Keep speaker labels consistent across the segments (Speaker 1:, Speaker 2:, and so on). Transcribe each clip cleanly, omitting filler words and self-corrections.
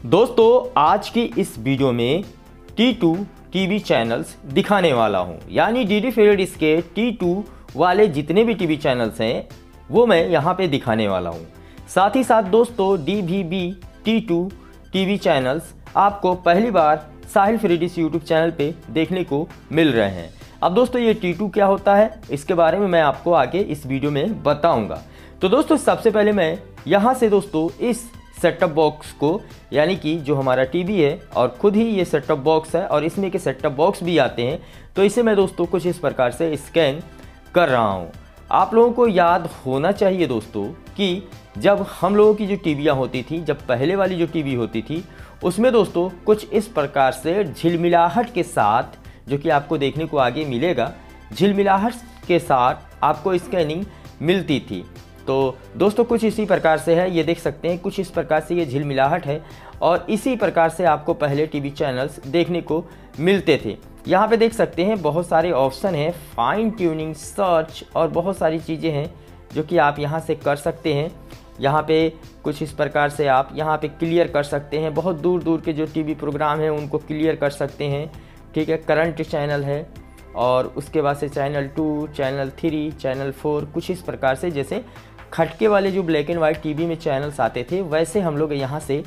Speaker 1: दोस्तों आज की इस वीडियो में T2 टीवी चैनल्स दिखाने वाला हूं, यानी डीडी फिल्म्स के T2 वाले जितने भी टीवी चैनल्स हैं वो मैं यहां पे दिखाने वाला हूं। साथ ही साथ दोस्तों DVB T2 टीवी चैनल्स आपको पहली बार साहिल फ्रीडिश यूट्यूब चैनल पे देखने को मिल रहे हैं। अब दोस्तों ये T2 क्या होता है इसके बारे में मैं आपको आगे इस वीडियो में बताऊंगा। तो दोस्तों सबसे पहले मैं यहाँ से दोस्तों इस सेटअप बॉक्स को, यानी कि जो हमारा टीवी है और खुद ही ये सेटअप बॉक्स है और इसमें के सेटअप बॉक्स भी आते हैं, तो इसे मैं दोस्तों कुछ इस प्रकार से स्कैन कर रहा हूँ। आप लोगों को याद होना चाहिए दोस्तों कि जब हम लोगों की जो टीवियाँ होती थी, जब पहले वाली जो टीवी होती थी उसमें दोस्तों कुछ इस प्रकार से झिलमिलाहट के साथ, जो कि आपको देखने को आगे मिलेगा, झिलमिलाहट के साथ आपको स्कैनिंग मिलती थी। तो दोस्तों कुछ इसी प्रकार से है, ये देख सकते हैं कुछ इस प्रकार से ये झिलमिलाहट है और इसी प्रकार से आपको पहले टीवी चैनल्स देखने को मिलते थे। यहाँ पे देख सकते हैं बहुत सारे ऑप्शन हैं, फाइन ट्यूनिंग, सर्च और बहुत सारी चीज़ें हैं जो कि आप यहाँ से कर सकते हैं। यहाँ पे कुछ इस प्रकार से आप यहाँ पे क्लियर कर सकते हैं, बहुत दूर दूर के जो टीवी प्रोग्राम हैं उनको क्लियर कर सकते हैं। ठीक है, करंट चैनल है और उसके बाद से चैनल 2, चैनल 3, चैनल 4, कुछ इस प्रकार से जैसे खटके वाले जो ब्लैक एंड वाइट टीवी में चैनल्स आते थे वैसे हम लोग यहाँ से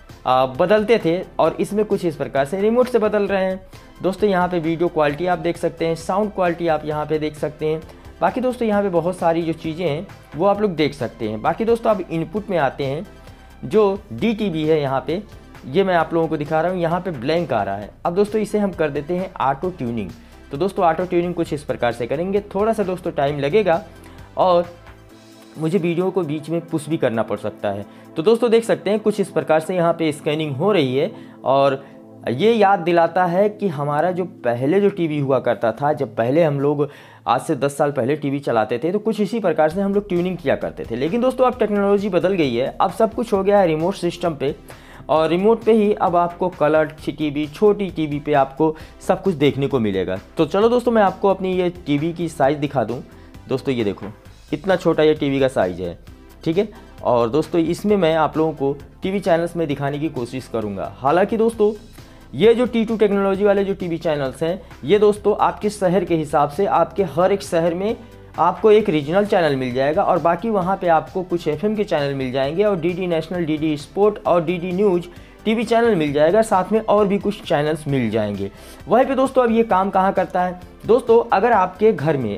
Speaker 1: बदलते थे और इसमें कुछ इस प्रकार से रिमोट से बदल रहे हैं। दोस्तों यहाँ पे वीडियो क्वालिटी आप देख सकते हैं, साउंड क्वालिटी आप यहाँ पे देख सकते हैं। बाकी दोस्तों यहाँ पे बहुत सारी जो चीज़ें हैं वो आप लोग देख सकते हैं। बाकी दोस्तों अब इनपुट में आते हैं, जो DTV है यहाँ पे, ये मैं आप लोगों को दिखा रहा हूँ, यहाँ पे ब्लैंक आ रहा है। अब दोस्तों इसे हम कर देते हैं ऑटो ट्यूनिंग। तो दोस्तों ऑटो ट्यूनिंग कुछ इस प्रकार से करेंगे, थोड़ा सा दोस्तों टाइम लगेगा और मुझे वीडियो को बीच में पुश भी करना पड़ सकता है। तो दोस्तों देख सकते हैं कुछ इस प्रकार से यहाँ पे स्कैनिंग हो रही है और ये याद दिलाता है कि हमारा जो पहले जो टीवी हुआ करता था, जब पहले हम लोग आज से 10 साल पहले टीवी चलाते थे तो कुछ इसी प्रकार से हम लोग ट्यूनिंग किया करते थे। लेकिन दोस्तों अब टेक्नोलॉजी बदल गई है, अब सब कुछ हो गया है रिमोट सिस्टम पे और रिमोट पे ही अब आपको कलर टीवी, छोटी टीवी पे आपको सब कुछ देखने को मिलेगा। तो चलो दोस्तों मैं आपको अपनी ये टीवी की साइज़ दिखा दूँ। दोस्तों ये देखो कितना छोटा ये टीवी का साइज़ है, ठीक है। और दोस्तों इसमें मैं आप लोगों को टीवी चैनल्स में दिखाने की कोशिश करूंगा। हालांकि दोस्तों ये जो T2 टेक्नोलॉजी वाले जो टीवी चैनल्स हैं, ये दोस्तों आपके शहर के हिसाब से आपके हर एक शहर में आपको एक रीजनल चैनल मिल जाएगा और बाकी वहाँ पे आपको कुछ FM के चैनल मिल जाएंगे और DD नेशनल, DD स्पोर्ट और DD न्यूज़ टीवी चैनल मिल जाएगा, साथ में और भी कुछ चैनल्स मिल जाएंगे। वहीं पे दोस्तों अब ये काम कहाँ करता है दोस्तों, अगर आपके घर में,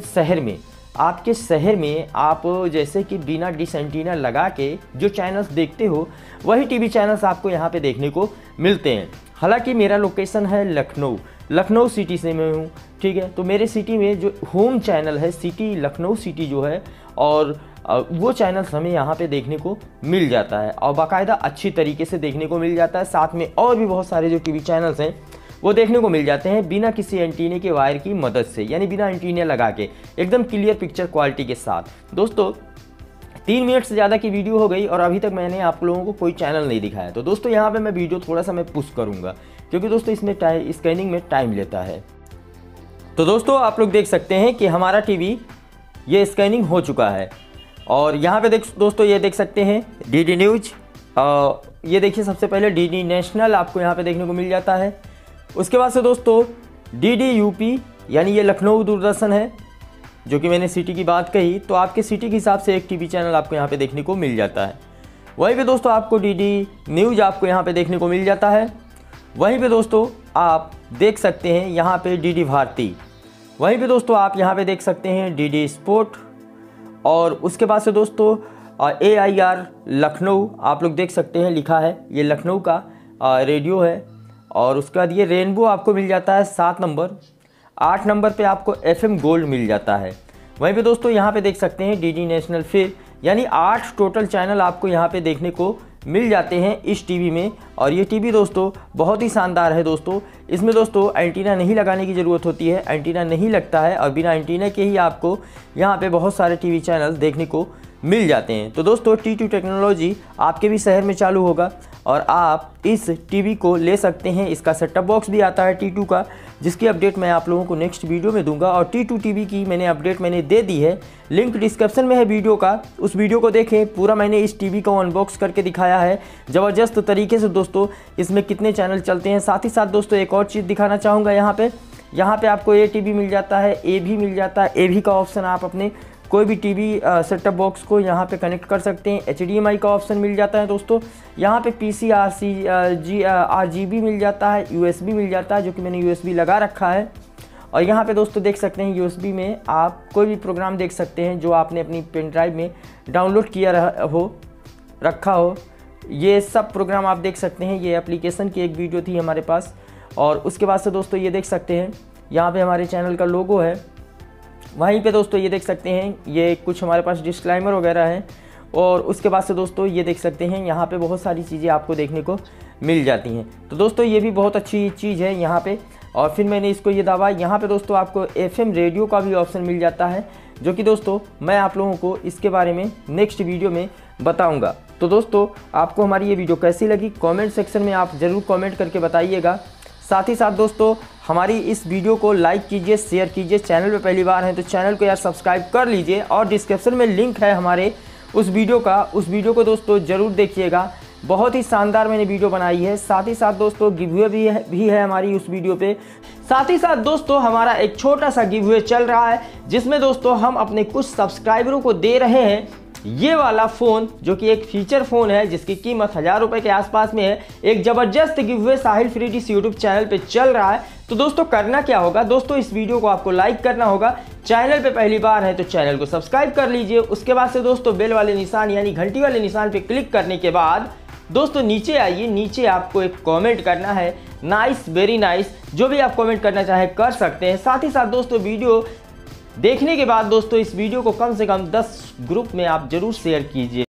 Speaker 1: आपके शहर में आप जैसे कि बिना डिश एंटीना लगा के जो चैनल्स देखते हो वही टीवी चैनल्स आपको यहाँ पे देखने को मिलते हैं। हालांकि मेरा लोकेशन है लखनऊ सिटी से मैं हूँ, ठीक है। तो मेरे सिटी में जो होम चैनल है सिटी लखनऊ सिटी जो है, और वो चैनल्स हमें यहाँ पे देखने को मिल जाता है और बाकायदा अच्छी तरीके से देखने को मिल जाता है। साथ में और भी बहुत सारे जो टीवी चैनल्स हैं वो देखने को मिल जाते हैं बिना किसी एंटीने के वायर की मदद से, यानी बिना एंटीने लगा के एकदम क्लियर पिक्चर क्वालिटी के साथ। दोस्तों 3 मिनट से ज़्यादा की वीडियो हो गई और अभी तक मैंने आप लोगों को कोई चैनल नहीं दिखाया। तो दोस्तों यहाँ पे मैं वीडियो थोड़ा सा मैं पुश करूँगा क्योंकि दोस्तों इसमें स्कैनिंग में टाइम लेता है। तो दोस्तों आप लोग देख सकते हैं कि हमारा टीवी ये स्कैनिंग हो चुका है और यहाँ पे दोस्तों ये देख सकते हैं DD न्यूज़, ये देखिए सबसे पहले DD नेशनल आपको यहाँ पे देखने को मिल जाता है। उसके बाद से दोस्तों DD UP, यानी ये लखनऊ दूरदर्शन है, जो कि मैंने सिटी की बात कही, तो आपके सिटी के हिसाब से एक टीवी चैनल आपको यहाँ पे देखने को मिल जाता है। वहीं पे दोस्तों आपको DD न्यूज़ आपको यहाँ पे देखने को मिल जाता है। वहीं पे दोस्तों आप देख सकते हैं यहाँ पे DD भारती, वहीं पे दोस्तों आप यहाँ पे देख सकते हैं DD स्पोर्ट और उसके बाद से दोस्तों AIR लखनऊ आप लोग देख सकते हैं, लिखा है ये लखनऊ का रेडियो है। और उसके बाद ये रेनबो आपको मिल जाता है 7 नंबर, 8 नंबर पे आपको FM गोल्ड मिल जाता है। वहीं पे दोस्तों यहाँ पे देख सकते हैं DD नेशनल, फिर यानी 8 टोटल चैनल आपको यहाँ पे देखने को मिल जाते हैं इस टीवी में। और ये टीवी दोस्तों बहुत ही शानदार है दोस्तों, इसमें दोस्तों एंटीना नहीं लगाने की ज़रूरत होती है, एंटीना नहीं लगता है और बिना एंटीना के ही आपको यहाँ पे बहुत सारे टीवी चैनल देखने को मिल जाते हैं। तो दोस्तों T2 टेक्नोलॉजी आपके भी शहर में चालू होगा और आप इस टीवी को ले सकते हैं। इसका सेटअप बॉक्स भी आता है T2 का, जिसकी अपडेट मैं आप लोगों को नेक्स्ट वीडियो में दूंगा। और T2 टीवी की अपडेट मैंने दे दी है, लिंक डिस्क्रिप्शन में है वीडियो का, उस वीडियो को देखें। पूरा मैंने इस टीवी को अनबॉक्स करके दिखाया है ज़बरदस्त तरीके से दोस्तों, इसमें कितने चैनल चलते हैं। साथ ही साथ दोस्तों एक और चीज़ दिखाना चाहूँगा, यहाँ पे आपको ए टीवी मिल जाता है, ए भी मिल जाता है। ए भी का ऑप्शन आप अपने कोई भी टीवी सेटअप बॉक्स को यहाँ पे कनेक्ट कर सकते हैं। HDMI का ऑप्शन मिल जाता है दोस्तों। यहाँ पे PC RGB मिल जाता है, USB मिल जाता है, जो कि मैंने USB लगा रखा है। और यहाँ पे दोस्तों देख सकते हैं USB में आप कोई भी प्रोग्राम देख सकते हैं जो आपने अपनी पेन ड्राइव में डाउनलोड किया रखा हो। ये सब प्रोग्राम आप देख सकते हैं। ये एप्लीकेशन की एक वीडियो थी हमारे पास। और उसके बाद से दोस्तों ये देख सकते हैं, यहाँ पे हमारे चैनल का लोगो है। वहीं पे दोस्तों ये देख सकते हैं, ये कुछ हमारे पास डिस्क्लेमर वगैरह है। और उसके बाद से दोस्तों ये देख सकते हैं, यहाँ पे बहुत सारी चीज़ें आपको देखने को मिल जाती हैं। तो दोस्तों ये भी बहुत अच्छी चीज़ है यहाँ पे। और फिर मैंने इसको ये दबाया, यहाँ पे दोस्तों आपको FM रेडियो का भी ऑप्शन मिल जाता है, जो कि दोस्तों मैं आप लोगों को इसके बारे में नेक्स्ट वीडियो में बताऊँगा। तो दोस्तों आपको हमारी ये वीडियो कैसी लगी, कॉमेंट सेक्शन में आप ज़रूर कॉमेंट करके बताइएगा। साथ ही साथ दोस्तों हमारी इस वीडियो को लाइक कीजिए, शेयर कीजिए। चैनल पे पहली बार हैं तो चैनल को यार सब्सक्राइब कर लीजिए। और डिस्क्रिप्शन में लिंक है हमारे उस वीडियो का, उस वीडियो को दोस्तों ज़रूर देखिएगा। बहुत ही शानदार मैंने वीडियो बनाई है। साथ ही साथ दोस्तों गिवअवे भी है हमारी उस वीडियो पे। साथ ही साथ दोस्तों हमारा एक छोटा सा गिवअवे चल रहा है, जिसमें दोस्तों हम अपने कुछ सब्सक्राइबरों को दे रहे हैं ये वाला फ़ोन, जो कि एक फीचर फ़ोन है जिसकी कीमत 1000 रुपये के आसपास में है। एक ज़बरदस्त giveaway Sahil free dish YouTube channel पे चल रहा है। तो दोस्तों करना क्या होगा, दोस्तों इस वीडियो को आपको लाइक करना होगा। चैनल पे पहली बार है तो चैनल को सब्सक्राइब कर लीजिए। उसके बाद से दोस्तों बेल वाले निशान यानी घंटी वाले निशान पे क्लिक करने के बाद दोस्तों नीचे आइए। नीचे आपको एक कॉमेंट करना है, नाइस, वेरी नाइस, जो भी आप कॉमेंट करना चाहे कर सकते हैं। साथ ही साथ दोस्तों वीडियो देखने के बाद दोस्तों इस वीडियो को कम से कम 10 ग्रुप में आप जरूर शेयर कीजिए।